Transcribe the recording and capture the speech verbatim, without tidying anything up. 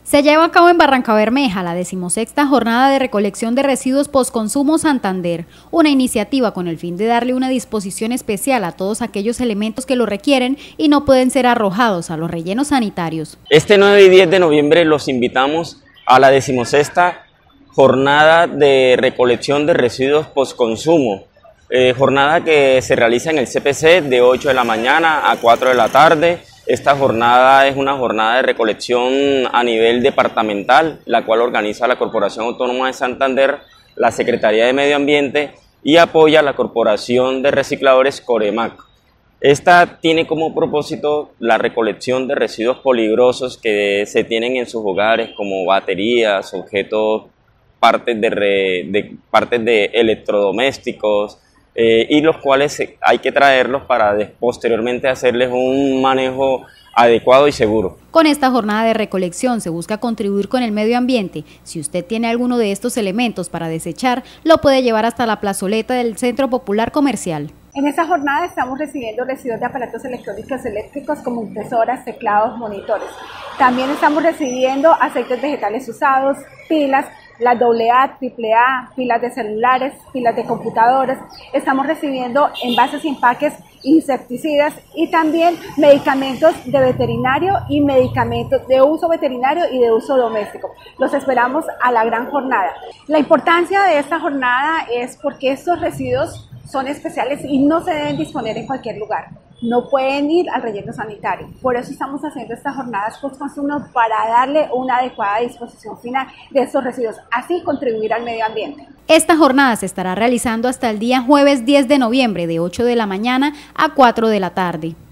Se lleva a cabo en Barrancabermeja la decimosexta jornada de recolección de residuos postconsumo Santander, una iniciativa con el fin de darle una disposición especial a todos aquellos elementos que lo requieren y no pueden ser arrojados a los rellenos sanitarios. Este nueve y diez de noviembre los invitamos a la decimosexta jornada de recolección de residuos postconsumo, eh, jornada que se realiza en el C P C de ocho de la mañana a cuatro de la tarde. Esta jornada es una jornada de recolección a nivel departamental, la cual organiza la Corporación Autónoma de Santander, la Secretaría de Medio Ambiente y apoya la Corporación de Recicladores Coremac. Esta tiene como propósito la recolección de residuos peligrosos que se tienen en sus hogares, como baterías, objetos, partes de, re, de, partes de electrodomésticos, Eh, y los cuales hay que traerlos para de, posteriormente hacerles un manejo adecuado y seguro. Con esta jornada de recolección se busca contribuir con el medio ambiente. Si usted tiene alguno de estos elementos para desechar, lo puede llevar hasta la plazoleta del Centro Popular Comercial. En esta jornada estamos recibiendo residuos de aparatos electrónicos eléctricos como impresoras, teclados, monitores. También estamos recibiendo aceites vegetales usados, pilas, las doble A, triple A, pilas de celulares, pilas de computadoras. Estamos recibiendo envases y empaques insecticidas y también medicamentos de veterinario y medicamentos de uso veterinario y de uso doméstico. Los esperamos a la gran jornada. La importancia de esta jornada es porque estos residuos son especiales y no se deben disponer en cualquier lugar. No pueden ir al relleno sanitario. Por eso estamos haciendo estas jornadas postconsumo para darle una adecuada disposición final de estos residuos, así contribuir al medio ambiente. Esta jornada se estará realizando hasta el día jueves diez de noviembre de ocho de la mañana a cuatro de la tarde.